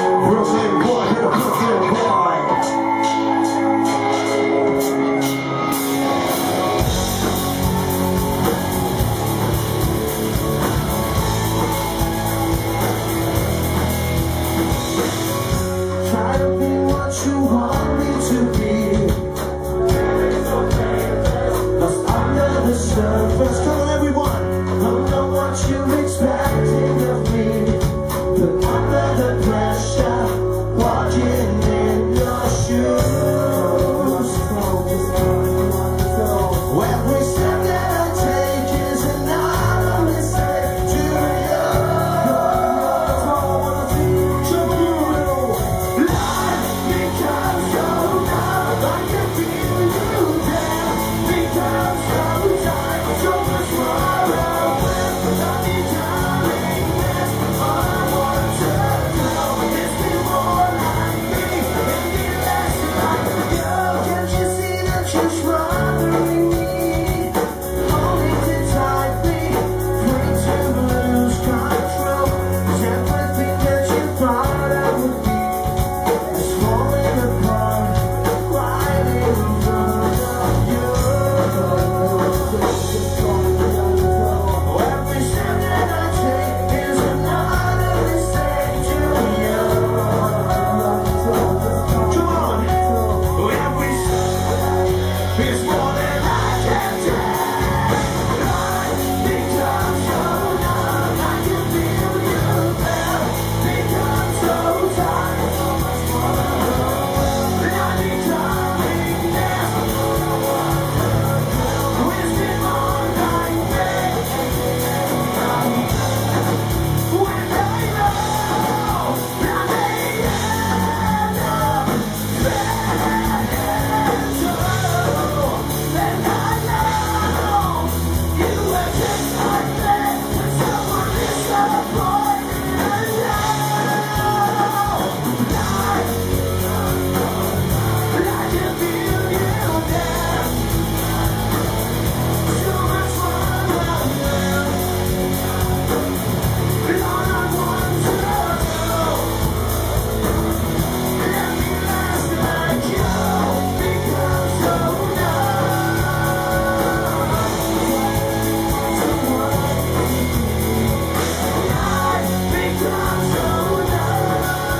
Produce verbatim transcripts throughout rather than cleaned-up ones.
Brooklyn boy, you're a Brooklyn boy. Try to be what you want me to be. Lost under the surface. Come on, everyone. Don't know what you're expecting of me. But under the pressure, walking in your shoes. Every step that I take is another mistake to you. Life becomes so loud, I can feel you there. Becomes so tight, so much more away. I need darling, that's all I want to know. Is be more like me, and be less like you. Can't you see that you're smothering me? Holding too tightly, free to lose control. 'Cause everything that you thought I would be is falling apart right in front of you. Every step that I take is another mistake to you. Come on, every step is more than I can take. Life becomes so numb, I can feel you there. Becomes so tight, so much more away. I need darling, there's wisdom more like me. When I know that they end up then I know you were just like that when someone disappointed. I know life, I can feel you there. So much more love now. All I want to know, let me last like you. Become so numb. Life becomes so numb.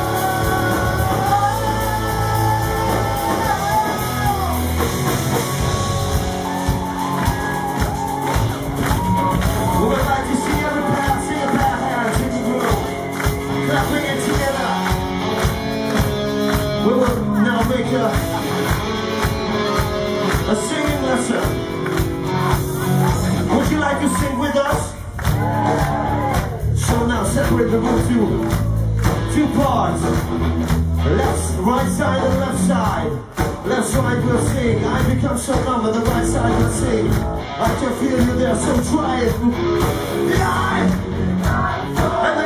We would like to see every pair, see a pair of hands in the room. Clapping it together. We will now make a, a singing lesson. Would you like to sing with us? So now separate the room to two parts. Left, right side and left side. Left side will sing, I become so numb, and the right side will sing. I can feel you there, so try it. Life! And the